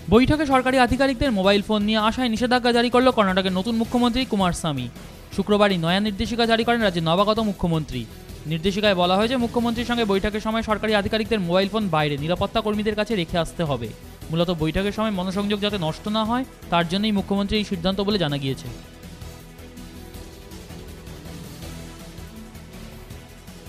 বৈঠকে সরকারি আধিকারিকদের মোবাইল ফোন নিয়ে আসায় নিষেধাজ্ঞা জারি করল কর্ণাটকের নতুন মুখ্যমন্ত্রী কুমারস্বামী। শুক্রবারই নয়া নির্দেশিকা জারি করেন রাজ্যের নবাগত মুখ্যমন্ত্রী। নির্দেশিকায় বলা হয়েছে, মুখ্যমন্ত্রীর সঙ্গে বৈঠকের সময় সরকারি আধিকারিকদের মোবাইল ফোন বাইরে নিরাপত্তা কর্মীদের কাছে রেখে আসতে হবে। মূলত বৈঠকের সময় মনোসংযোগ যাতে নষ্ট না হয় তার জন্যই মুখ্যমন্ত্রী এই সিদ্ধান্ত বলে জানা গিয়েছে।